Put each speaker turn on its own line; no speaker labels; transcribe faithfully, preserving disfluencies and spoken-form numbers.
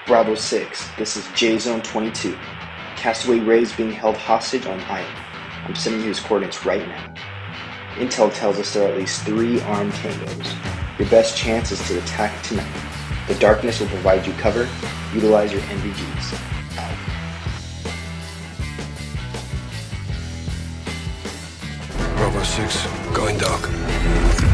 Bravo six, this is J-Zone twenty-two. Castaway Ray is being held hostage on island. I'm sending you his coordinates right now. Intel tells us there are at least three armed tangos. Your best chance is to attack tonight. The darkness will provide you cover. Utilize your N V Gs. Out.
Bravo six, going dark.